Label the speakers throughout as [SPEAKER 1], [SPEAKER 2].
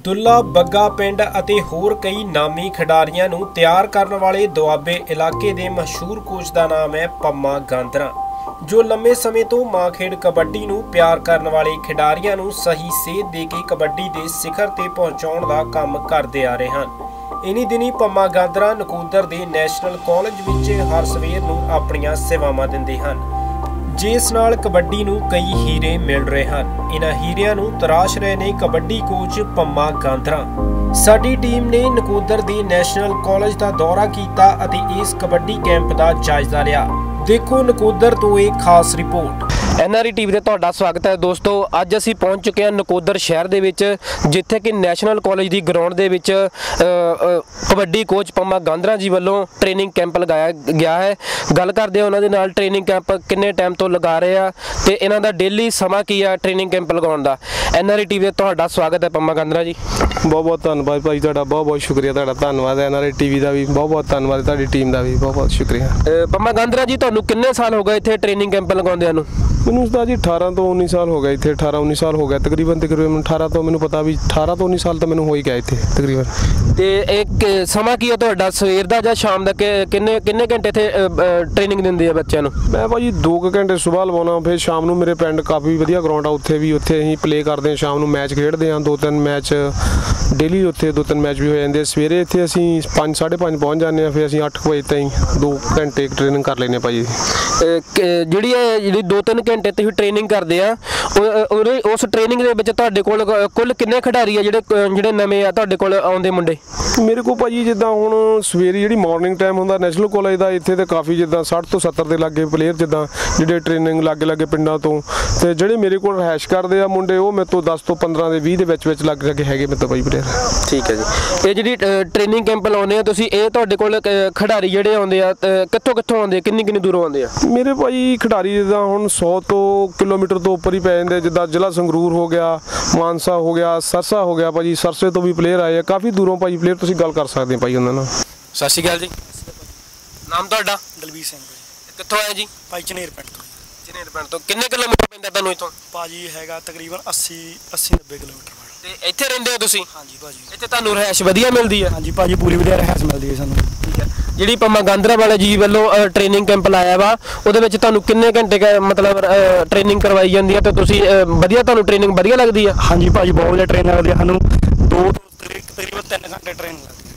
[SPEAKER 1] ਦੁੱਲਾ ਬੱਗਾ ਪਿੰਡ ਅਤੇ ਹੋਰ ਕਈ ਨਾਮੀ ਖਿਡਾਰੀਆਂ ਨੂੰ ਤਿਆਰ ਕਰਨ ਵਾਲੇ ਦੁਆਬੇ ਇਲਾਕੇ ਦੇ ਮਸ਼ਹੂਰ ਕੋਚ ਦਾ ਨਾਮ ਹੈ ਪੰਮਾ ਗਾਂਦਰਾ, ਜੋ ਲੰਮੇ ਸਮੇਂ ਤੋਂ ਮਾਂ ਖੇਡ ਕਬੱਡੀ ਨੂੰ ਪਿਆਰ ਕਰਨ ਵਾਲੇ ਖਿਡਾਰੀਆਂ ਨੂੰ ਸਹੀ ਸੇਧ ਦੇ ਕੇ ਕਬੱਡੀ ਦੇ ਸਿਖਰ ਤੇ ਪਹੁੰਚਾਉਣ ਦਾ ਕੰਮ ਕਰਦੇ ਆ ਰਹੇ ਹਨ। ਇਨੀ ਦਿਨੀ ਪੰਮਾ ਗਾਂਦਰਾ ਨਕੋਦਰ ਦੇ ਨੈਸ਼ਨਲ ਕਾਲਜ ਵਿੱਚ ਹਰ ਸਵੇਰ ਨੂੰ ਆਪਣੀਆਂ ਸੇਵਾਵਾਂ ਦਿੰਦੇ ਹਨ, ਜਿਸ ਨਾਲ ਕਬੱਡੀ ਨੂੰ ਕਈ ਹੀਰੇ ਮਿਲ ਰਹੇ ਹਨ। ਇਨ੍ਹਾਂ ਹੀਰਿਆਂ ਨੂੰ ਤਰਾਸ਼ ਰਹੇ ਨੇ ਕਬੱਡੀ ਕੋਚ ਪੰਮਾ ਗਾਂਦਰਾ। ਸਾਡੀ ਟੀਮ ਨੇ ਨਕੋਦਰ ਦੇ ਨੈਸ਼ਨਲ ਕਾਲਜ ਦਾ ਦੌਰਾ ਕੀਤਾ ਅਤੇ ਇਸ ਕਬੱਡੀ ਕੈਂਪ ਦਾ ਜਾਇਜ਼ਾ ਲਿਆ। ਦੇਖੋ ਨਕੋਦਰ ਤੋਂ ਇਹ ਖਾਸ ਰਿਪੋर्ट।
[SPEAKER 2] NRE TV ਤੇ ਤੁਹਾਡਾ ਸਵਾਗਤ ਹੈ ਦੋਸਤੋ। ਅੱਜ ਅਸੀਂ ਪਹੁੰਚ ਚੁੱਕੇ ਹਾਂ ਨਕੋਦਰ ਸ਼ਹਿਰ ਦੇ ਵਿੱਚ, ਜਿੱਥੇ ਕਿ ਨੈਸ਼ਨਲ ਕਾਲਜ ਦੀ ਗਰਾਊਂਡ ਦੇ ਵਿੱਚ ਕਬੱਡੀ ਕੋਚ ਪੰਮਾ ਗਾਂਦਰਾ ਜੀ ਵੱਲੋਂ ਟ੍ਰੇਨਿੰਗ ਕੈਂਪ ਲਗਾਇਆ ਗਿਆ ਹੈ। ਗੱਲ ਕਰਦੇ ਹਾਂ ਉਹਨਾਂ ਦੇ ਨਾਲ, ਟ੍ਰੇਨਿੰਗ ਕੈਂਪ ਕਿੰਨੇ ਟਾਈਮ ਤੋਂ ਲਗਾ ਰਹੇ ਆ ਤੇ ਇਹਨਾਂ ਦਾ ਡੇਲੀ ਸਮਾਂ ਕੀ ਆ ਟ੍ਰੇਨਿੰਗ ਕੈਂਪ ਲਗਾਉਣ ਦਾ। NRE TV ਤੇ ਤੁਹਾਡਾ ਸਵਾਗਤ ਹੈ ਪੰਮਾ ਗਾਂਦਰਾ ਜੀ।
[SPEAKER 3] ਬਹੁਤ ਬਹੁਤ ਧੰਨਵਾਦ ਭਾਈ ਤੁਹਾਡਾ, ਬਹੁਤ ਬਹੁਤ ਸ਼ੁਕਰੀਆ ਤੁਹਾਡਾ। ਧੰਨਵਾਦ NRE TV ਦਾ ਵੀ, ਬਹੁਤ ਬਹੁਤ ਧੰਨਵਾਦ ਤੁਹਾਡੀ ਟੀਮ ਦਾ ਵੀ, ਬਹੁਤ ਬਹੁਤ ਸ਼ੁਕਰੀਆ।
[SPEAKER 2] ਪੰਮਾ ਗਾਂਦਰਾ ਜੀ, ਤੁਹਾਨੂੰ ਕਿੰਨੇ ਸਾਲ ਹੋ ਗਏ ਇੱਥੇ ਟ੍ਰੇਨਿੰਗ ਕੈਂਪ ਲਗਾਉਂਦਿਆਂ ਨੂੰ?
[SPEAKER 3] ਮੈਨੂੰ ਤਾਂ ਜੀ 18 ਤੋਂ 19 ਸਾਲ ਹੋ ਗਏ ਇੱਥੇ, 18-19 ਸਾਲ ਹੋ ਗਿਆ ਤਕਰੀਬਨ 18 ਤੋਂ ਮੈਨੂੰ ਪਤਾ ਵੀ 18 ਤੋਂ 19 ਸਾਲ ਤਾਂ ਮੈਨੂੰ ਹੋ ਹੀ ਗਿਆ ਇੱਥੇ ਤਕਰੀਬਨ।
[SPEAKER 2] ਤੇ ਇੱਕ ਸਮਾਂ ਕੀ ਹੈ ਤੁਹਾਡਾ ਸਵੇਰ ਦਾ ਜਾਂ ਸ਼ਾਮ ਦਾ? ਕਿੰਨੇ ਘੰਟੇ ਇੱਥੇ ਟ੍ਰੇਨਿੰਗ ਦਿੰਦੇ ਆ ਬੱਚਿਆਂ ਨੂੰ?
[SPEAKER 3] ਮੈਂ ਭਾਜੀ 2 ਘੰਟੇ ਸਵੇਰ ਲਵਾਉਣਾ, ਫਿਰ ਸ਼ਾਮ ਨੂੰ ਮੇਰੇ ਪਿੰਡ ਕਾਫੀ ਵਧੀਆ ਗਰਾਊਂਡ ਆ, ਉੱਥੇ ਅਸੀਂ ਪਲੇ ਕਰਦੇ ਹਾਂ, ਸ਼ਾਮ ਨੂੰ ਮੈਚ ਖੇਡਦੇ ਹਾਂ, 2-3 ਮੈਚ ਡੇਲੀ, ਉੱਥੇ 2-3 ਮੈਚ ਵੀ ਹੋ ਜਾਂਦੇ। ਸਵੇਰੇ ਇੱਥੇ ਅਸੀਂ 5-5:30 ਪਹੁੰਚ ਜਾਂਦੇ ਹਾਂ, ਫਿਰ ਅਸੀਂ 8 ਵਜੇ ਤਾਈਂ 2 ਘੰਟੇ ਟ੍ਰੇਨਿੰਗ ਕਰ ਲੈਂਦੇ ਭਾਜੀ।
[SPEAKER 2] ਜਿਹੜੀ 2-3 ਘੰਟੇ ਤੁਸੀਂ ਟ੍ਰੇਨਿੰਗ ਕਰਦੇ ਆ, ਉਸ ਟ੍ਰੇਨਿੰਗ ਦੇ ਵਿੱਚ ਤੁਹਾਡੇ ਕੋਲ ਕੁੱਲ ਕਿੰਨੇ ਖਿਡਾਰੀ ਆ ਜਿਹੜੇ ਨਵੇਂ ਆ ਤੁਹਾਡੇ ਕੋਲ ਆਉਂਦੇ ਮੁੰਡੇ? ਮੇਰੇ
[SPEAKER 3] ਕੋਲ ਭਾਜੀ ਜਿੱਦਾਂ ਹੁਣ ਸਵੇਰੇ ਜਿਹੜੀ ਮਾਰਨਿੰਗ ਟਾਈਮ ਹੁੰਦਾ ਨੈਸ਼ਨਲ ਕਾਲਜ ਦਾ, ਇੱਥੇ ਤਾਂ ਕਾਫੀ ਜਿੱਦਾਂ 60 ਤੋਂ 70 ਦੇ ਲਾਗੇ ਪਲੇਅਰ ਜਿੱਦਾਂ ਜਿਹੜੇ ਟ੍ਰੇਨਿੰਗ ਲਾਗੇ ਪਿੰਡਾਂ ਤੋਂ, ਤੇ ਜਿਹੜੇ ਮੇਰੇ ਕੋਲ ਰਹਿائش ਕਰਦੇ ਆ ਮੁੰਡੇ, ਉਹ ਮੇਰੇ ਤੋਂ 10 ਤੋਂ 15 ਦੇ 20 ਦੇ ਵਿੱਚ ਲੱਗੇ ਹੈਗੇ ਮੇਰੇ ਤੋਂ ਭਾਈ ਪਲੇਅਰ। ਠੀਕ ਹੈ ਜੀ। ਇਹ ਜਿਹੜੀ ਟ੍ਰੇਨਿੰਗ ਕੈਂਪ ਲਾਉਂਦੇ ਆ ਤੁਸੀਂ, ਇਹ ਤੁਹਾਡੇ ਕੋਲ ਖਿਡਾਰੀ ਜਿਹੜੇ ਆਉਂਦੇ ਆ ਕਿੱਥੋਂ ਆਉਂਦੇ, ਕਿੰਨੀ ਦੂਰੋਂ ਆਉਂਦੇ ਆ? ਮੇਰੇ ਭਾਈ ਖਿਡਾਰੀ ਜਿੱਦਾਂ ਹੁਣ 100 ਕਿਲੋਮੀਟਰ ਤੋਂ ਉੱਪਰ ਹੀ ਪੈ ਜਾਂਦੇ, ਜਿੱਦਾਂ ਜ਼ਿਲ੍ਹਾ ਸੰਗਰੂਰ ਹੋ ਗਿਆ, ਮਾਨਸਾ ਹੋ ਗਿਆ, ਸਰਸਾ ਹੋ ਗਿਆ ਭਾਜੀ, ਸਰਸੇ ਤੋਂ ਵੀ ਪਲੇਅਰ ਆਏ ਆ, ਕਾਫੀ ਦੂਰੋਂ ਭਾਜੀ ਪਲੇਅਰ ਤੁਸੀਂ ਗੱਲ ਕਰ ਸਕਦੇ ਭਾਈ ਉਹਨਾਂ ਨਾਲ।
[SPEAKER 2] ਸਤਿ ਸ਼੍ਰੀ ਅਕਾਲ ਜੀ। ਨਾਮ ਤੁਹਾਡਾ?
[SPEAKER 4] ਦਲਵੀਰ ਸਿੰਘ ਭਾਈ।
[SPEAKER 2] ਕਿੱਥੋਂ ਆਏ ਜੀ?
[SPEAKER 4] ਭਾਈ ਝਨੇਰ ਪਿੰਡ ਤੋਂ।
[SPEAKER 2] ਝਨੇਰ ਪਿੰਡ ਤੋਂ ਕਿੰਨੇ ਕਿਲੋਮੀਟਰ ਪੈਂਦਾ ਤੁਹਾਨੂੰ ਇੱਥੋਂ?
[SPEAKER 4] ਭਾਜੀ ਹੈਗਾ ਤਕਰੀਬਨ 80-90 ਕਿਲੋਮੀਟਰ।
[SPEAKER 2] ਤੇ ਇੱਥੇ ਰਹਿੰਦੇ ਹੋ ਤੁਸੀਂ?
[SPEAKER 4] ਹਾਂਜੀ ਭਾਜੀ।
[SPEAKER 2] ਇੱਥੇ ਤੁਹਾਨੂੰ ਰਹਿائش ਵਧੀਆ ਮਿਲਦੀ ਹੈ?
[SPEAKER 4] ਹਾਂਜੀ ਭਾਜੀ, ਪੂਰੀ ਵਧੀਆ ਰਹਿائش ਮਿਲਦੀ ਹੈ ਸਾਨੂੰ।
[SPEAKER 2] ਠੀਕ ਹੈ। ਜਿਹੜੀ ਪੰਮਾ ਗਾਂਦਰਾ ਵਾਲੇ ਜੀ ਵੱਲੋਂ ਟ੍ਰੇਨਿੰਗ ਕੈਂਪ ਲਾਇਆ ਵਾ, ਉਹਦੇ ਵਿੱਚ ਤੁਹਾਨੂੰ ਕਿੰਨੇ ਘੰਟੇ ਮਤਲਬ ਟ੍ਰੇਨਿੰਗ ਕਰਵਾਈ ਜਾਂਦੀ ਹੈ ਤੇ ਤੁਸੀਂ ਵਧੀਆ, ਤੁਹਾਨੂੰ ਟ੍ਰੇਨਿੰਗ ਵਧੀਆ ਲੱਗਦੀ ਹੈ?
[SPEAKER 4] ਹਾਂਜੀ ਭਾਜੀ, ਬਹੁਤ ਵਧੀਆ ਟ੍ਰੇਨਿੰਗ ਲੱਗਦੀ ਹੈ ਸਾਨੂੰ। 2 ਤੋਂ ਤਕਰੀਬਨ 3 ਘੰਟੇ ਟ੍ਰੇਨਿੰਗ ਲੱਗਦੀ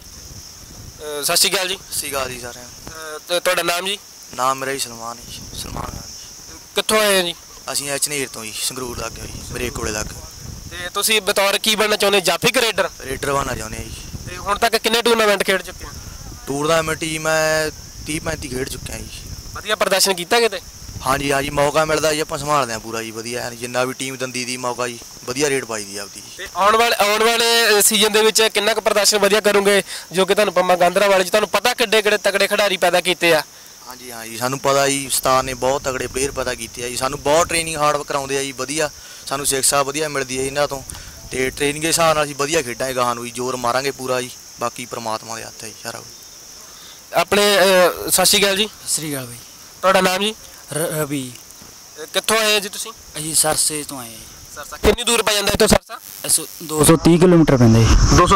[SPEAKER 4] ਹੈ।
[SPEAKER 2] ਸਤਿ ਸ਼੍ਰੀ ਅਕਾਲ ਜੀ।
[SPEAKER 5] ਸਤਿ ਸ਼੍ਰੀ ਅਕਾਲ ਜੀ ਸਾਰਿਆਂ ਨੂੰ।
[SPEAKER 2] ਤੇ ਤੁਹਾਡਾ ਨਾਮ ਜੀ?
[SPEAKER 5] ਨਾਮ ਮੇਰਾ ਜੀ ਸਲਮਾਨ ਜੀ। ਸਲਮਾਨ।
[SPEAKER 2] ਕਿੱਥੋਂ ਆਏ ਹੋ ਜੀ?
[SPEAKER 5] ਅਸੀਂ ਝਨੇਰ ਤੋਂ ਜੀ, ਸੰਗਰੂਰ ਲੱਗ ਗਏ ਜੀ, ਬਰੇਕ ਕੋਲੇ ਲੱਗ।
[SPEAKER 2] ਤੇ ਤੁਸੀਂ ਬਤੌਰ ਕੀ ਬਣਨਾ ਚਾਹੁੰਦੇ, ਜਾਫੀ ਕਿ ਰੇਡਰ?
[SPEAKER 5] ਰੇਡਰ ਬਣਨਾ ਚਾਹੁੰਦੇ ਆ ਜੀ।
[SPEAKER 2] ਤੇ ਹੁਣ ਤੱਕ ਕਿੰਨੇ ਟੂਰਨਾਮੈਂਟ ਖੇਡ ਚੁੱਕੇ ਹੋ?
[SPEAKER 5] ਟੂਰਨਾਮੈਂਟ ਜੀ ਮੈਂ 30-35 ਖੇਡ ਚੁੱਕਿਆ ਜੀ।
[SPEAKER 2] ਵਧੀਆ ਪ੍ਰਦਰਸ਼ਨ ਕੀਤਾ ਕਿਤੇ?
[SPEAKER 5] ਹਾਂਜੀ ਮੌਕਾ ਮਿਲਦਾ ਜੀ, ਆਪਾਂ ਸੰਭਾਲਦੇ ਹਾਂ ਪੂਰਾ ਜੀ ਵਧੀਆ, ਜਿੰਨਾ ਵੀ ਟੀਮ ਦਿੰਦੀ ਦੀ ਮੌਕਾ ਜੀ, ਵਧੀਆ ਰੇਡ ਪਾਈ ਦੀ ਆਪਦੀ।
[SPEAKER 2] ਤੇ ਆਉਣ ਵਾਲੇ ਸੀਜ਼ਨ ਦੇ ਵਿੱਚ ਕਿੰਨਾ ਕੁ ਪ੍ਰਦਰਸ਼ਨ ਵਧੀਆ ਕਰੋਗੇ, ਜੋ ਕਿ ਤੁਹਾਨੂੰ ਪੰਮਾ ਗਾਂਦਰਾ ਵਾਲੇ ਜੀ, ਤੁਹਾਨੂੰ ਪਤਾ ਕਿੱਡੇ ਤਕੜੇ ਖਿਡਾਰੀ ਪੈਦਾ ਕੀਤੇ ਆ?
[SPEAKER 5] ਹਾਂਜੀ ਸਾਨੂੰ ਪਤਾ ਜੀ, ਉਸਤਾਦ ਨੇ ਬਹੁਤ ਤਗੜੇ ਪਲੇਅਰ ਪੈਦਾ ਕੀਤੇ ਆ ਜੀ। ਸਾਨੂੰ ਬਹੁਤ ਟ੍ਰੇਨਿੰਗ ਹਾਰਡ ਵਰਕ ਕਰਾਉਂਦੇ ਆ ਜੀ, ਵਧੀਆ ਸਾਨੂੰ ਸਿੱਖਿਆ ਵਧੀਆ ਮਿਲਦੀ ਹੈ ਇਹਨਾਂ ਤੋਂ, ਤੇ ਟ੍ਰੇਨਿੰਗ ਦੇ ਹਿਸਾਬ ਨਾਲ ਅਸੀਂ ਵਧੀਆ ਖੇਡਾਂਗੇ, ਗਾਹਾਂ ਨੂੰ ਜੀ ਜ਼ੋਰ ਮਾਰਾਂਗੇ ਪੂਰਾ ਜੀ, ਬਾਕੀ ਪ੍ਰਮਾਤਮਾ ਦੇ ਹੱਥ ਹੈ ਜੀ ਸਾਰਾ ਕੁਝ।
[SPEAKER 2] ਆਪਣੇ ਸਤਿ ਸ਼੍ਰੀ ਅਕਾਲ ਜੀ।
[SPEAKER 4] ਸਤਿ ਸ਼੍ਰੀ ਅਕਾਲ ਬਾਈ।
[SPEAKER 2] ਤੁਹਾਡਾ ਨਾਮ ਜੀ?
[SPEAKER 4] ਰਵੀ।
[SPEAKER 2] ਕਿੱਥੋਂ ਆਏ ਜੀ ਤੁਸੀਂ?
[SPEAKER 4] ਅਸੀਂ ਸਰਸੇ ਤੋਂ ਆਏ ਜੀ।
[SPEAKER 2] ਸਰਸਾ ਕਿੰਨੀ ਦੂਰ ਪੈ ਜਾਂਦਾ ਇੱਥੋਂ ਸਰਸਾ?
[SPEAKER 4] 230 ਕਿਲੋਮੀਟਰ ਪੈਂਦਾ ਜੀ।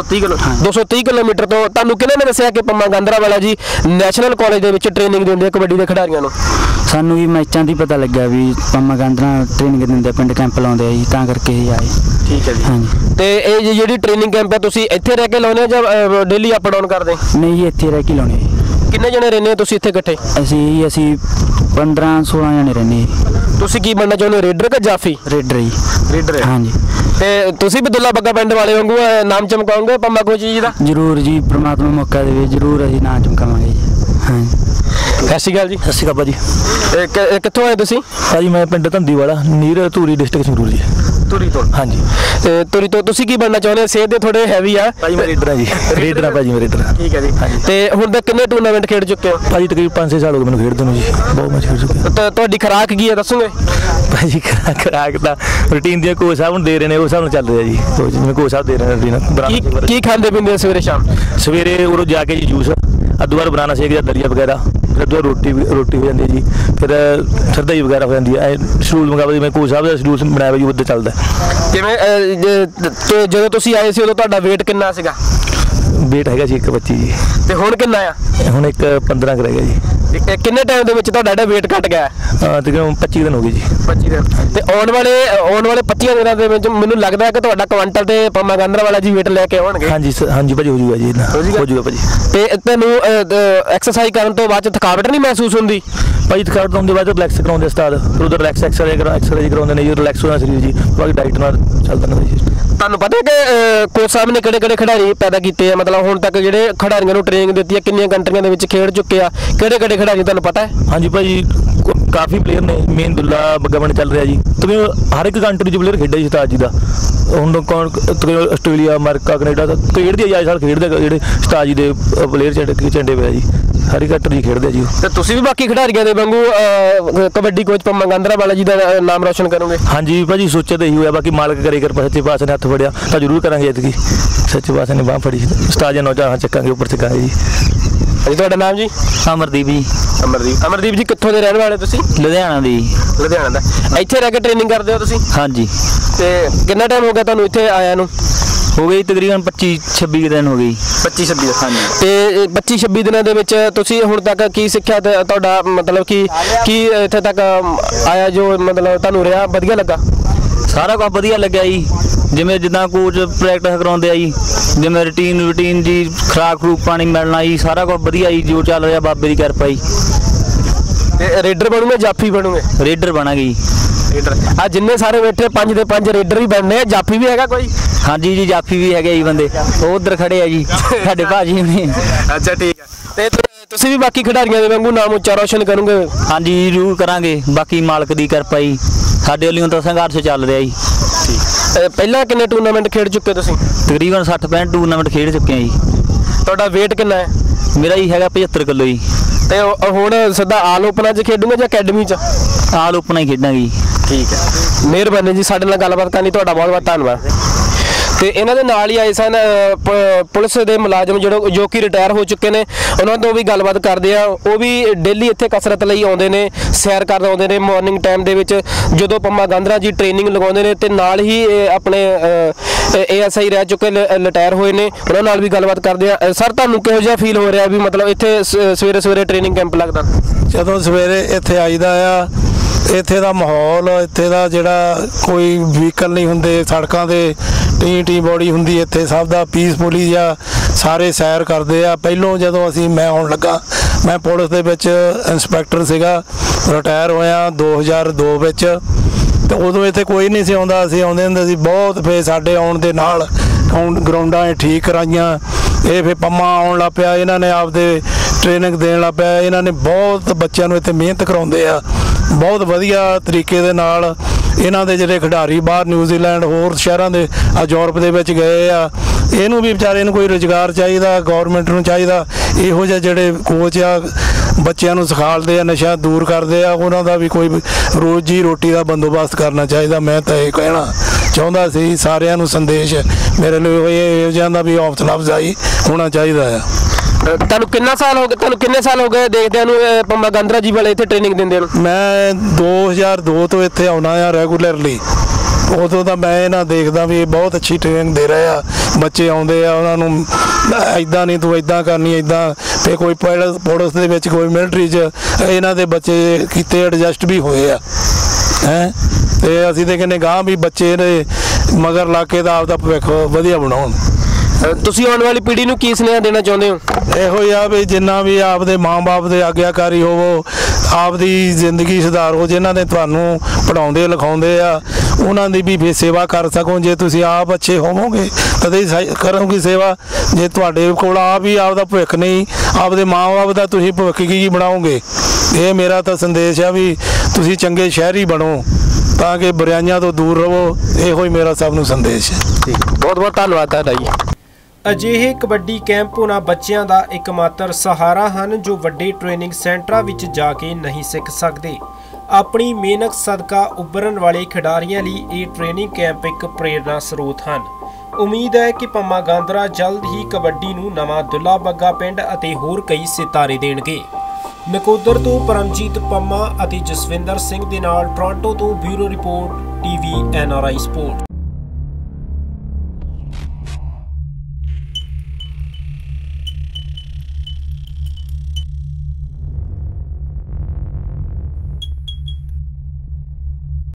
[SPEAKER 2] 230 ਕਿਲੋਮੀਟਰ ਤੋਂ ਤੁਹਾਨੂੰ ਕਿਹਨੇ ਨੇ ਦੱਸਿਆ ਕਿ ਪੰਮਾ ਗਾਂਦਰਾ ਵਾਲਾ ਜੀ ਨੈਸ਼ਨਲ ਕਾਲਜ ਦੇ ਵਿੱਚ ਟ੍ਰੇਨਿੰਗ ਦਿੰਦੇ ਆ ਕਬੱਡੀ ਦੇ ਖਿਡਾਰੀਆਂ ਨੂੰ?
[SPEAKER 4] ਸਾਨੂੰ ਵੀ ਮੈਚਾਂ ਦੀ ਪਤਾ ਲੱਗਿਆ ਵੀ ਪੰਮਾ ਗਾਂਦਰਾ ਟ੍ਰੇਨਿੰਗ ਦਿੰਦੇ, ਪਿੰਡ ਕੈਂਪ ਲਾਉਂਦੇ ਆ ਜੀ, ਤਾਂ ਕਰਕੇ ਹੀ ਆਏ।
[SPEAKER 2] ਠੀਕ ਹੈ ਜੀ।
[SPEAKER 4] ਹਾਂਜੀ।
[SPEAKER 2] ਤੇ ਇਹ ਜਿਹੜੀ ਟ੍ਰੇਨਿੰਗ ਕੈਂਪ ਹੈ, ਤੁਸੀਂ ਇੱਥੇ ਰਹਿ ਕੇ ਲਾਉਂਦੇ ਜਾਂ ਡੇਲੀ ਅਪ ਡਾਊਨ ਕਰਦੇ?
[SPEAKER 4] ਨਹੀਂ ਜੀ, ਇੱਥੇ ਰਹਿ ਕੇ ਲਾਉਣੇ।
[SPEAKER 2] ਕਿੰਨੇ ਜਣੇ ਰਹਿੰਦੇ ਹੋ ਤੁਸੀਂ ਇੱਥੇ ਇਕੱਠੇ?
[SPEAKER 4] ਅਸੀਂ 15-16 ਜਣੇ ਰਹਿੰਦੇ।
[SPEAKER 2] ਤੁਸੀਂ ਕੀ ਬਣਨਾ ਚਾਹੁੰਦੇ ਹੋ, ਰੇਡਰ ਕਿ ਜਾਫੀ?
[SPEAKER 4] ਰੇਡਰ ਜੀ।
[SPEAKER 2] ਰੇਡਰ?
[SPEAKER 4] ਹਾਂਜੀ।
[SPEAKER 2] ਤੇ ਤੁਸੀਂ ਵੀ ਦੁੱਲਾ ਬੱਗਾ ਪਿੰਡ ਵਾਲੇ ਵਾਂਗੂ ਨਾਮ ਚਮਕਾਉਂਗੇ ਪੰਮਾ ਕੋਚ ਜੀ ਦਾ?
[SPEAKER 4] ਜ਼ਰੂਰ ਜੀ, ਪ੍ਰਮਾਤਮਾ ਮੌਕਾ ਦੇਵੇ, ਜ਼ਰੂਰ ਅਸੀਂ ਨਾਮ ਚਮਕਾਵਾਂਗੇ ਜੀ। ਹਾਂਜੀ।
[SPEAKER 2] ਸਤਿ ਸ਼੍ਰੀ ਅਕਾਲ ਜੀ।
[SPEAKER 6] ਸਤਿ ਸ਼੍ਰੀ ਅਕਾਲ ਭਾਜੀ।
[SPEAKER 2] ਕਿੱਥੋਂ ਆਏ ਤੁਸੀਂ?
[SPEAKER 6] ਭਾਜੀ ਮੈਂ ਪਿੰਡ ਧੰਦੀਵਾਲਾ, ਨੀਰ ਧੂਰੀ ਡਿਸਟ੍ਰਿਕਟ ਸੰਗਰੂਰ ਜੀ।
[SPEAKER 2] ਧੂਰੀ ਤੋਂ?
[SPEAKER 6] ਹਾਂਜੀ।
[SPEAKER 2] ਤੇ ਧੂਰੀ ਤੋਂ ਤੁਸੀਂ ਕੀ ਬਣਨਾ ਚਾਹੁੰਦੇ ਹੋ? ਸਿਹਤ ਦੇ ਥੋੜੇ ਹੈਵੀ ਆ
[SPEAKER 6] ਭਾਜੀ। ਮੈਂ ਰੇਡਰ ਹਾਂ ਜੀ। ਰੇਡਰ ਹਾਂ ਭਾਜੀ, ਮੈਂ ਰੇਡਰ।
[SPEAKER 2] ਠੀਕ ਹੈ ਜੀ।
[SPEAKER 6] ਹਾਂਜੀ।
[SPEAKER 2] ਤੇ ਹੁਣ ਤੱਕ ਕਿੰਨੇ ਟੂਰਨਾਮੈਂਟ ਖੇਡ ਚੁੱਕੇ ਹੋ?
[SPEAKER 6] ਭਾਜੀ ਤਕਰੀਬਨ 5-6 ਸਾਲ ਹੋ ਗਏ ਮੈਨੂੰ ਖੇਡਦੇ ਨੂੰ ਜੀ, ਬਹੁਤ ਮੈਚ ਖੇਡ ਚੁੱਕੇ।
[SPEAKER 2] ਤੁਹਾਡੀ ਖੁਰਾਕ ਕੀ ਹੈ, ਦੱਸੋਗੇ?
[SPEAKER 6] ਭਾਜੀ ਖੁਰਾਕ ਤਾਂ ਰੂਟੀਨ ਦੀਆਂ ਕੋਚ ਸਾਹਿਬ ਨੂੰ ਦੇ ਰਹੇ ਨੇ, ਉਸ ਹਿਸਾਬ ਨਾਲ ਚੱਲ ਰਿਹਾ ਜੀ। ਜਿਵੇਂ ਕੋਚ ਸਾਹਿਬ ਦੇ ਰਹੇ ਨੇ ਰੂਟੀਨ।
[SPEAKER 2] ਕੀ ਖਾਂਦੇ ਪੀਂਦੇ ਸਵੇਰੇ ਸ਼ਾਮ?
[SPEAKER 6] ਸਵੇਰੇ ਉਰੋਂ ਜਾ ਕੇ ਜੀ ਜੂਸ, ਅੱਧੂ ਵਾਰ ਬਨਾਨਾ ਸ਼ੇਕ ਜਾਂ ਦਲੀਆ ਵਗੈਰਾ, ਫਿਰ ਅੱਧੂ ਰੋਟੀ ਹੋ ਜਾਂਦੀ ਹੈ ਜੀ, ਫਿਰ ਸਰਦਾਈ ਵਗੈਰਾ ਹੋ ਜਾਂਦੀ ਹੈ। ਸ਼ਡਿਊਲ ਮੁਕਾਬਲੇ ਜਿਵੇਂ ਕੋਚ ਸਾਹਿਬ ਦਾ ਸ਼ਡਿਊਲ ਬਣਾਇਆ ਹੋਇਆ ਜੀ ਉੱਦਾਂ ਚੱਲਦਾ।
[SPEAKER 2] ਕਿਵੇਂ ਜਦੋਂ ਤੁਸੀਂ ਆਏ ਸੀ ਉਦੋਂ ਤੁਹਾਡਾ weight ਕਿੰਨਾ ਸੀਗਾ?
[SPEAKER 6] weight ਹੈਗਾ ਸੀ 125 ਜੀ,
[SPEAKER 2] ਤੇ ਹੁਣ ਕਿੰਨਾ ਆ?
[SPEAKER 6] ਹੁਣ 115 ਕਰੇਗਾ ਜੀ।
[SPEAKER 2] ਕਿੰਨੇ ਟਾਈਮ ਦੇ ਵਿੱਚ ਤੁਹਾਡਾ ਜਿਹੜਾ weight ਘਟ ਗਿਆ?
[SPEAKER 6] ਤਕਰੀਬਨ 25 ਦਿਨ ਹੋ ਗਏ ਜੀ। 25 ਦਿਨ।
[SPEAKER 2] ਤੇ ਆਉਣ ਵਾਲੇ 25 ਦਿਨਾਂ ਦੇ ਵਿੱਚ ਮੈਨੂੰ ਲੱਗਦਾ ਹੈ ਕਿ ਤੁਹਾਡਾ ਕੁਆਂਟਲ ਤੇ ਪੰਮਾ ਗਾਂਧਰਾ ਵਾਲਾ ਜੀ weight ਲੈ ਕੇ ਆਉਣਗੇ।
[SPEAKER 6] ਹਾਂਜੀ ਭਾਜੀ ਹੋ ਜੂਗਾ ਜੀ, ਹੋ ਜੂਗਾ ਭਾਜੀ।
[SPEAKER 2] ਤੇ ਤੈਨੂੰ ਐਕਸਰਸਾਈਜ਼ ਕਰਨ ਤੋਂ ਬਾਅਦ ਥਕਾਵਟ ਨਹੀਂ ਮਹਿਸੂਸ ਹੁੰਦੀ?
[SPEAKER 6] ਭਾਜੀ ਥਕਾਵਟ ਹੋਣ ਦੇ ਬਾਅਦ ਰਿਲੈਕਸ ਕਰਾਉਂਦੇ ਉਸਤਾਦ, ਫਿਰ ਉਧਰ ਐਕਸਰਸਾਈਜ਼ ਕਰਾਉਂਦੇ ਨੇ ਜੀ, ਰਿਲੈਕਸ ਹੋਣਾ ਸਰੀਰ ਜੀ, ਬਾਕੀ ਡਾਈਟ ਨਾਲ ਚੱਲਦਾ ਨਾ ਜੀ।
[SPEAKER 2] ਤੁਹਾਨੂੰ ਪਤਾ ਕਿ ਕੋਚ ਸਾਹਿਬ ਨੇ ਕਿਹੜੇ ਖਿਡਾਰੀ ਪੈਦਾ ਕੀਤੇ ਆ, ਮਤਲਬ ਹੁਣ ਤੱਕ ਜਿਹੜੇ ਖਿਡਾਰੀਆਂ ਨੂੰ ਟ੍ਰੇਨਿੰਗ ਦਿੱਤੀ ਹੈ, ਕਿੰਨੀਆਂ ਕੰਟਰੀਆਂ ਦੇ ਵਿੱਚ ਖੇਡ ਚੁੱਕੇ ਆ, ਕਿਹੜੇ ਖਿਡਾਰੀ ਤੁਹਾਨੂੰ ਪਤਾ ਹੈ?
[SPEAKER 6] ਹਾਂਜੀ ਭਾਜੀ ਕਾਫੀ ਪਲੇਅਰ ਨੇ, ਮੇਨ ਦੁੱਲਾ ਬੱਗਾਵਣ ਚੱਲ ਰਿਹਾ ਜੀ, ਤਕਰੀਬਨ ਹਰ ਇੱਕ ਕੰਟਰੀ 'ਚ ਪਲੇਅਰ ਖੇਡਿਆ ਜੀ ਉਸਤਾਦ ਜੀ ਦਾ। ਹੁਣ ਤਕਰੀਬਨ ਆਸਟ੍ਰੇਲੀਆ, ਅਮਰੀਕਾ, ਕੈਨੇਡਾ ਖੇਡਦੇ ਆ ਜੀ, ਸਾਲ ਖੇਡਦੇ ਜਿਹੜੇ ਉਸਤਾਦ ਜੀ ਦੇ ਪਲੇਅਰ ਝੰਡੇ ਪਿਆ ਜੀ, ਹਰ ਇੱਕ ਕੰਟਰੀ ਖੇਡਦੇ ਜੀ।
[SPEAKER 2] ਤੇ ਤੁਸੀਂ ਵੀ ਬਾਕੀ ਖਿਡਾਰੀਆਂ ਦੇ ਵਾਂਗੂ ਕਬੱਡੀ ਕੋਚ ਪੰਮਾ ਗਾਂਧਰਾ ਵਾਲਾ ਜੀ ਦਾ ਨਾਮ ਰੋਸ਼ਨ ਕਰੋਗੇ?
[SPEAKER 6] ਹਾਂਜੀ ਭਾਜੀ ਸੋਚਿਆ ਤਾਂ ਇਹੀ ਹੋਇਆ, ਬਾਕੀ ਮਾਲਕ ਕਰੇ ਕਰ ਸੱਚੇ ਪਾਤਸ਼ਾਹ ਨੇ ਹੱਥ ਫੜਿਆ ਤਾਂ ਜ਼ਰੂਰ ਕਰਾਂਗੇ ਐਤਕੀ, ਸੱਚੇ ਪਾਤਸ਼ਾਹ ਨੇ ਬਾਂਹ ਫੜੀ, ਉਸਤਾਦ ਜੀ ਨੌਜਵਾਨ ਚੱਕਾਂਗੇ, ਉੱਪਰ ਚੱਕਾਂਗੇ ਜੀ।
[SPEAKER 2] ਜੀ ਤੁਹਾਡਾ ਨਾਮ ਜੀ?
[SPEAKER 6] ਅਮਰਦੀਪ ਜੀ।
[SPEAKER 2] ਅਮਰਦੀਪ ਜੀ ਕਿੱਥੋਂ ਦੇ ਰਹਿਣ ਵਾਲੇ ਤੁਸੀਂ?
[SPEAKER 6] ਲੁਧਿਆਣਾ ਦੀ।
[SPEAKER 2] ਲੁਧਿਆਣਾ ਦਾ। ਇੱਥੇ ਰਹਿ ਕੇ ਟ੍ਰੇਨਿੰਗ ਕਰਦੇ ਹੋ ਤੁਸੀਂ?
[SPEAKER 6] ਹਾਂਜੀ।
[SPEAKER 2] ਤੇ ਕਿੰਨਾ ਟਾਈਮ ਹੋ ਗਿਆ ਤੁਹਾਨੂੰ ਇੱਥੇ ਆਇਆ ਨੂੰ?
[SPEAKER 6] ਹੋ ਗਈ ਤਕਰੀਬਨ 25-26 ਦਿਨ ਹੋ ਗਈ।
[SPEAKER 2] 25-26 ਹਾਂਜੀ। ਤੇ 25-26 ਦਿਨਾਂ ਦੇ ਵਿੱਚ ਤੁਸੀਂ ਹੁਣ ਤੱਕ ਕੀ ਸਿੱਖਿਆ ਤੇ ਤੁਹਾਡਾ ਮਤਲਬ ਕੀ ਇੱਥੇ ਤੱਕ ਆਇਆ ਜੋ ਮਤਲਬ ਤੁਹਾਨੂੰ ਰਿਹਾ ਵਧੀਆ ਲੱਗਾ?
[SPEAKER 6] ਸਾਰਾ ਕੁਝ ਵਧੀਆ ਲੱਗਿਆ ਜੀ, ਜਿਵੇਂ ਜਿੱਦਾਂ ਕੋਚ ਪ੍ਰੈਕਟਿਸ ਕਰਾਉਂਦੇ ਆ ਜੀ, ਜਿਵੇਂ ਰੂਟੀਨ ਜੀ, ਖੁਰਾਕ ਪਾਣੀ ਮਿਲਣਾ ਜੀ, ਸਾਰਾ ਕੁਝ ਵਧੀਆ ਜੀ, ਜੋ ਚੱਲ ਰਿਹਾ ਬਾਬੇ ਦੀ ਕਿਰਪਾ ਜੀ।
[SPEAKER 2] ਤੇ ਰੇਡਰ ਬਣੂਗੇ ਜਾਫੀ ਬਣੂਗੇ?
[SPEAKER 6] ਰੇਡਰ ਬਣਾਂਗੇ ਜੀ।
[SPEAKER 2] ਰੇਡਰ ਆ ਜਿੰਨੇ ਸਾਰੇ ਬੈਠੇ 5 ਦੇ 5 ਰੇਡਰ ਹੀ ਬਣਨੇ ਆ, ਜਾਫੀ ਵੀ ਹੈਗਾ ਕੋਈ?
[SPEAKER 6] ਹਾਂਜੀ ਜੀ ਜਾਫੀ ਵੀ ਹੈਗੇ ਜੀ ਬੰਦੇ, ਉਹ ਉਧਰ ਖੜੇ ਆ ਜੀ ਸਾਡੇ ਭਾਜੀ ਨੇ।
[SPEAKER 2] ਅੱਛਾ ਠੀਕ ਹੈ। ਤੇ ਤੁਸੀਂ ਵੀ ਬਾਕੀ ਖਿਡਾਰੀਆਂ ਦੇ ਵਾਂਗੂ ਨਾਮ ਉੱਚਾ ਰੋਸ਼ਨ ਕਰੋਗੇ?
[SPEAKER 6] ਹਾਂਜੀ ਜ਼ਰੂਰ ਕਰਾਂਗੇ, ਬਾਕੀ ਮਾਲਕ ਦੀ ਕਿਰਪਾ ਜੀ, ਸਾਡੇ ਵੱਲੋਂ ਤਾਂ ਸੰਘਰਸ਼ ਚੱਲ ਰਿਹਾ ਜੀ।
[SPEAKER 2] ਪਹਿਲਾਂ ਕਿੰਨੇ ਟੂਰਨਾਮੈਂਟ ਖੇਡ ਚੁੱਕੇ ਤੁਸੀਂ?
[SPEAKER 6] ਤਕਰੀਬਨ 60-65 ਟੂਰਨਾਮੈਂਟ ਖੇਡ ਚੁੱਕੇ ਆ ਜੀ।
[SPEAKER 2] ਤੁਹਾਡਾ weight ਕਿੰਨਾ ਹੈ?
[SPEAKER 6] ਮੇਰਾ ਜੀ ਹੈਗਾ 75 ਕਿਲੋ ਜੀ।
[SPEAKER 2] ਤੇ ਹੁਣ ਸਿੱਧਾ ਆਲ ਓਪਨਾਂ 'ਚ ਖੇਡੂਗੇ ਜਾਂ ਅਕੈਡਮੀ 'ਚ?
[SPEAKER 6] ਆਲ ਓਪਨਾਂ ਹੀ ਖੇਡਾਂਗੇ ਜੀ।
[SPEAKER 2] ਠੀਕ ਹੈ, ਮਿਹਰਬਾਨੀ ਜੀ ਸਾਡੇ ਨਾਲ ਗੱਲਬਾਤ ਕਰਨ ਲਈ, ਤੁਹਾਡਾ ਬਹੁਤ ਬਹੁਤ ਧੰਨਵਾਦ। ਤੇ ਇਹਨਾਂ ਦੇ ਨਾਲ ਹੀ ਆਏ ਸਨ ਪੁਲਿਸ ਦੇ ਮੁਲਾਜ਼ਮ ਜੋ ਕਿ ਰਿਟਾਇਰ ਹੋ ਚੁੱਕੇ ਨੇ, ਉਹਨਾਂ ਤੋਂ ਵੀ ਗੱਲਬਾਤ ਕਰਦੇ ਆ। ਉਹ ਵੀ ਡੇਲੀ ਇੱਥੇ ਕਸਰਤ ਲਈ ਆਉਂਦੇ ਨੇ, ਸੈਰ ਕਰਨ ਆਉਂਦੇ ਨੇ ਮਾਰਨਿੰਗ ਟਾਈਮ ਦੇ ਵਿੱਚ ਜਦੋਂ ਪੰਮਾ ਗਾਂਧਰਾ ਜੀ ਟ੍ਰੇਨਿੰਗ ਲਗਾਉਂਦੇ ਨੇ। ਤੇ ਨਾਲ ਹੀ ਆਪਣੇ ASI ਰਹਿ ਚੁੱਕੇ ਰਿਟਾਇਰ ਹੋਏ ਨੇ, ਉਹਨਾਂ ਨਾਲ ਵੀ ਗੱਲਬਾਤ ਕਰਦੇ ਆ। ਸਰ ਤੁਹਾਨੂੰ ਕਿਹੋ ਜਿਹਾ ਫੀਲ ਹੋ ਰਿਹਾ ਵੀ ਮਤਲਬ ਇੱਥੇ ਸਵੇਰੇ ਟ੍ਰੇਨਿੰਗ ਕੈਂਪ ਲੱਗਦਾ?
[SPEAKER 7] ਜਦੋਂ ਸਵੇਰੇ ਇੱਥੇ ਆਈਦਾ ਆ, ਇੱਥੇ ਦਾ ਮਾਹੌਲ, ਇੱਥੇ ਦਾ ਜਿਹੜਾ ਕੋਈ ਵਹੀਕਲ ਨਹੀਂ ਹੁੰਦੇ ਸੜਕਾਂ 'ਤੇ, ਟੀ ਬੋਡੀ ਹੁੰਦੀ ਇੱਥੇ, ਸਭ ਦਾ ਪੀਸਫੁਲੀ ਜਾਂ ਸਾਰੇ ਸੈਰ ਕਰਦੇ ਆ। ਪਹਿਲੋਂ ਜਦੋਂ ਮੈਂ ਆਉਣ ਲੱਗਾ, ਮੈਂ ਪੁਲਿਸ ਦੇ ਵਿੱਚ ਇੰਸਪੈਕਟਰ ਸੀਗਾ, ਰਿਟਾਇਰ ਹੋਇਆ 2002 ਵਿੱਚ, ਤੇ ਉਦੋਂ ਇੱਥੇ ਕੋਈ ਨਹੀਂ ਸੀ ਆਉਂਦਾ, ਅਸੀਂ ਆਉਂਦੇ ਹੁੰਦੇ ਸੀ ਬਹੁਤ। ਫਿਰ ਸਾਡੇ ਆਉਣ ਦੇ ਨਾਲ ਗਰਾਊਂਡਾਂ ਠੀਕ ਕਰਾਈਆਂ, ਇਹ ਫਿਰ ਪੰਮਾ ਆਉਣ ਲੱਗ ਪਿਆ, ਇਹਨਾਂ ਨੇ ਆਪਦੇ ਟ੍ਰੇਨਿੰਗ ਦੇਣ ਲੱਗ ਪਿਆ। ਇਹਨਾਂ ਨੇ ਬਹੁਤ ਬੱਚਿਆਂ ਨੂੰ ਇੱਥੇ ਮਿਹਨਤ ਕਰਾਉਂਦੇ ਆ, ਬਹੁਤ ਵਧੀਆ ਤਰੀਕੇ ਦੇ ਨਾਲ। ਇਹਨਾਂ ਦੇ ਜਿਹੜੇ ਖਿਡਾਰੀ ਬਾਹਰ ਨਿਊਜ਼ੀਲੈਂਡ ਹੋਰ ਸ਼ਹਿਰਾਂ ਦੇ ਯੂਰਪ ਦੇ ਵਿੱਚ ਗਏ ਆ, ਇਹਨੂੰ ਵੀ ਵਿਚਾਰੇ ਨੂੰ ਕੋਈ ਰੁਜ਼ਗਾਰ ਚਾਹੀਦਾ, ਗੌਰਮੈਂਟ ਨੂੰ ਚਾਹੀਦਾ ਇਹੋ ਜਿਹੇ ਜਿਹੜੇ ਕੋਚ ਆ ਬੱਚਿਆਂ ਨੂੰ ਸਿਖਾਉਂਦੇ ਆ, ਨਸ਼ਾ ਦੂਰ ਕਰਦੇ ਆ, ਉਹਨਾਂ ਦਾ ਵੀ ਕੋਈ ਰੋਜੀ ਰੋਟੀ ਦਾ ਬੰਦੋਬਸਤ ਕਰਨਾ ਚਾਹੀਦਾ। ਮੈਂ ਤਾਂ ਇਹ ਕਹਿਣਾ ਚਾਹੁੰਦਾ ਸੀ ਸਾਰਿਆਂ ਨੂੰ, ਸੰਦੇਸ਼ ਮੇਰੇ ਲਈ ਇਹੋ ਜਿਹਾ ਦਾ ਵੀ ਹੌਸਲਾ ਅਫਜ਼ਾਈ ਹੋਣਾ ਚਾਹੀਦਾ ਆ।
[SPEAKER 2] ਤੁਹਾਨੂੰ ਕਿੰਨੇ ਸਾਲ ਹੋ ਗਏ ਦੇਖਦਿਆਂ ਨੂੰ ਪੰਮਾ ਗਾਂਧਰਾ ਜੀ ਵਾਲੇ ਇੱਥੇ ਟ੍ਰੇਨਿੰਗ ਦਿੰਦੇ ਨੂੰ?
[SPEAKER 7] ਮੈਂ 2002 ਤੋਂ ਇੱਥੇ ਆਉਣਾ ਆ ਰੈਗੂਲਰਲੀ, ਉਦੋਂ ਤਾਂ ਮੈਂ ਇਹਨਾਂ ਦੇਖਦਾ ਵੀ ਇਹ ਬਹੁਤ ਅੱਛੀ ਟ੍ਰੇਨਿੰਗ ਦੇ ਰਹੇ ਆ, ਬੱਚੇ ਆਉਂਦੇ ਆ, ਉਹਨਾਂ ਨੂੰ ਇੱਦਾਂ ਨਹੀਂ ਤੂੰ ਇੱਦਾਂ ਕਰਨੀ, ਇੱਦਾਂ। ਤੇ ਕੋਈ ਪੁਲਿਸ ਦੇ ਵਿੱਚ, ਕੋਈ ਮਿਲਟਰੀ 'ਚ ਇਹਨਾਂ ਦੇ ਬੱਚੇ ਕੀਤੇ ਐਡਜਸਟ ਵੀ ਹੋਏ ਆ ਹੈਂ। ਤੇ ਅਸੀਂ ਤਾਂ ਕਹਿੰਦੇ ਗਾਂ ਵੀ ਬੱਚੇ ਦੇ ਮਗਰ ਲਾ ਕੇ ਤਾਂ ਆਪਦਾ ਭਵਿੱਖ ਵਧੀਆ ਬਣਾਉਣ।
[SPEAKER 2] ਤੁਸੀਂ ਆਉਣ ਵਾਲੀ ਪੀੜ੍ਹੀ ਨੂੰ ਕੀ ਸੁਨੇਹਾ ਦੇਣਾ ਚਾਹੁੰਦੇ ਹੋ?
[SPEAKER 7] ਇਹੋ ਹੀ ਆ ਵੀ ਜਿੰਨਾ ਵੀ ਆਪਦੇ ਮਾਂ-ਬਾਪ ਦੇ ਆਗਿਆਕਾਰੀ ਹੋਵੋ, ਆਪਦੀ ਜ਼ਿੰਦਗੀ ਸੁਧਾਰੋ, ਜਿਨ੍ਹਾਂ ਨੇ ਤੁਹਾਨੂੰ ਪੜ੍ਹਾਉਂਦੇ ਲਿਖਾਉਂਦੇ ਆ ਉਹਨਾਂ ਦੀ ਵੀ ਸੇਵਾ ਕਰ ਸਕੋ। ਜੇ ਤੁਸੀਂ ਆਪ ਅੱਛੇ ਹੋਵੋਗੇ ਤਦੇ ਕਰੋਗੇ ਸੇਵਾ। ਜੇ ਤੁਹਾਡੇ ਕੋਲ ਆਪ ਹੀ ਆਪਦਾ ਭਵਿੱਖ ਨਹੀਂ, ਆਪਦੇ ਮਾਂ-ਬਾਪ ਦਾ ਤੁਸੀਂ ਭਵਿੱਖ ਕੀ ਬਣਾਓਗੇ? ਇਹ ਮੇਰਾ ਤਾਂ ਸੰਦੇਸ਼ ਆ ਵੀ ਤੁਸੀਂ ਚੰਗੇ ਸ਼ਹਿਰੀ ਬਣੋ ਤਾਂ ਕਿ ਬੁਰਾਈਆਂ ਤੋਂ ਦੂਰ ਰਹੋ। ਇਹੋ ਹੀ ਮੇਰਾ ਸਭ ਨੂੰ ਸੰਦੇਸ਼ ਹੈ।
[SPEAKER 2] ਬਹੁਤ ਬਹੁਤ ਧੰਨਵਾਦ ਤੁਹਾਡਾ ਜੀ।
[SPEAKER 1] ਅਜਿਹੇ ਕਬੱਡੀ ਕੈਂਪ ਉਹਨਾਂ ਬੱਚਿਆਂ ਦਾ ਇੱਕਮਾਤਰ ਸਹਾਰਾ ਹਨ ਜੋ ਵੱਡੇ ਟ੍ਰੇਨਿੰਗ ਸੈਂਟਰਾਂ ਵਿੱਚ ਜਾ ਕੇ ਨਹੀਂ ਸਿੱਖ ਸਕਦੇ। ਆਪਣੀ ਮਿਹਨਤ ਸਦਕਾ ਉੱਭਰਨ ਵਾਲੇ ਖਿਡਾਰੀਆਂ ਲਈ ਇਹ ਟ੍ਰੇਨਿੰਗ ਕੈਂਪ ਇੱਕ ਪ੍ਰੇਰਨਾ ਸਰੋਤ ਹਨ। ਉਮੀਦ ਹੈ ਕਿ ਪੰਮਾ ਗਾਂਦਰਾ ਜਲਦ ਹੀ ਕਬੱਡੀ ਨੂੰ ਨਵਾਂ ਦੁੱਲਾ ਬੱਗਾ ਪਿੰਡ ਅਤੇ ਹੋਰ ਕਈ ਸਿਤਾਰੇ ਦੇਣਗੇ। ਨਕੋਦਰ ਤੋਂ ਪਰਮਜੀਤ ਪੰਮਾ ਅਤੇ ਜਸਵਿੰਦਰ ਸਿੰਘ ਦੇ ਨਾਲ ਟੋਰਾਂਟੋ ਤੋਂ bureau report TV NRI support.